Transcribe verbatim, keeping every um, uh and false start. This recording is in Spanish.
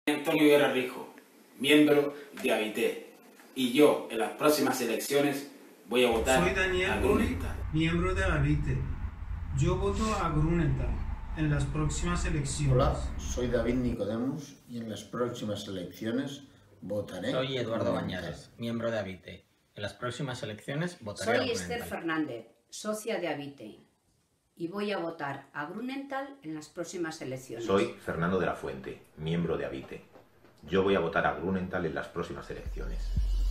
Antonio Guerra Rijo, miembro de Habité, y yo en las próximas elecciones voy a votar Soy Daniel a Gori, Grunenthal. miembro de Habité. Yo voto a Grunenthal en las próximas elecciones. Hola, soy David Nicodemus y en las próximas elecciones votaré. Soy Eduardo Grunenthal. Bañales, miembro de Habité. En las próximas elecciones votaré a Soy Grunenthal. Esther Fernández, socia de Habité, y voy a votar a Grunenthal en las próximas elecciones. Soy Fernando de la Fuente, miembro de Habité. Yo voy a votar a Grunenthal en las próximas elecciones.